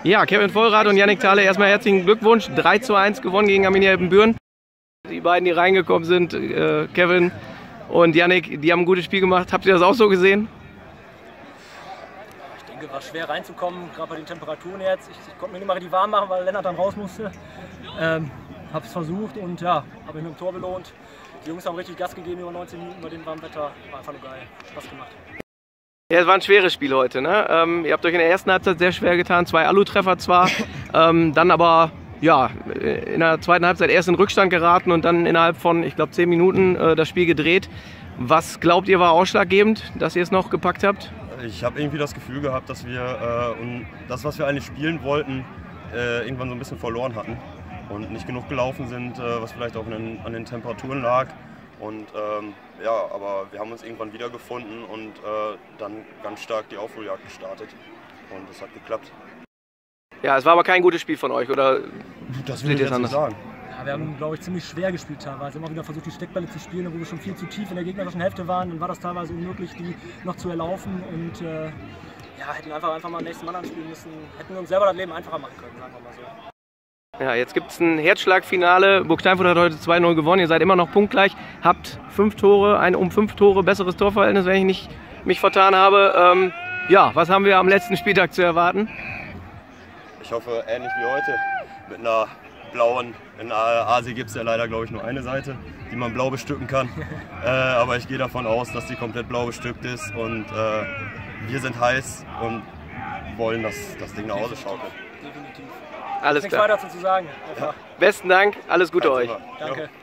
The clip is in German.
Ja, Kevin Vollrath und Yannick Thaler, erstmal herzlichen Glückwunsch. 3:1 gewonnen gegen Arminia Ebenbüren. Die beiden, die reingekommen sind, Kevin und Yannick, die haben ein gutes Spiel gemacht. Habt ihr das auch so gesehen? Ich denke, war schwer reinzukommen, gerade bei den Temperaturen jetzt. Ich konnte mir nicht mal richtig warm machen, weil Lennart dann raus musste. Habe es versucht und ja, habe mich mit dem Tor belohnt. Die Jungs haben richtig Gas gegeben über 19 Minuten bei dem warmen Wetter. War einfach nur geil. Spaß gemacht. Ja, es war ein schweres Spiel heute, ne? Ihr habt euch in der ersten Halbzeit sehr schwer getan, 2 Alu-Treffer zwar, dann aber ja, in der zweiten Halbzeit erst in Rückstand geraten und dann innerhalb von, ich glaube, 10 Minuten das Spiel gedreht. Was glaubt ihr war ausschlaggebend, dass ihr es noch gepackt habt? Ich habe irgendwie das Gefühl gehabt, dass wir das, was wir eigentlich spielen wollten, irgendwann so ein bisschen verloren hatten und nicht genug gelaufen sind, was vielleicht auch an den Temperaturen lag. Und ja, aber wir haben uns irgendwann wiedergefunden und dann ganz stark die Aufholjagd gestartet und das hat geklappt. Ja, es war aber kein gutes Spiel von euch, oder? Das will ich jetzt nicht sagen. Ja, wir haben, glaube ich, ziemlich schwer gespielt teilweise. Immer wieder versucht, die Steckbälle zu spielen, wo wir schon viel zu tief in der gegnerischen Hälfte waren. Dann war das teilweise unmöglich, die noch zu erlaufen. Und ja, hätten einfach mal den nächsten Mann anspielen müssen. Hätten wir uns selber das Leben einfacher machen können, sagen wir mal so. Ja, jetzt gibt es ein Herzschlagfinale. Burg Steinfurt hat heute 2:0 gewonnen. Ihr seid immer noch punktgleich. Habt 5 Tore, ein um 5 Tore besseres Torverhältnis, wenn ich nicht mich vertan habe. Ja, was haben wir am letzten Spieltag zu erwarten? Ich hoffe, ähnlich wie heute, mit einer blauen. In Asi gibt es ja leider, glaube ich, nur eine Seite, die man blau bestücken kann. Aber ich gehe davon aus, dass die komplett blau bestückt ist. Und wir sind heiß und wollen das Ding nach Hause schaukeln. Definitiv. Alles Nichts klar. weiter zu sagen. Besten Dank, alles Gute euch. Danke.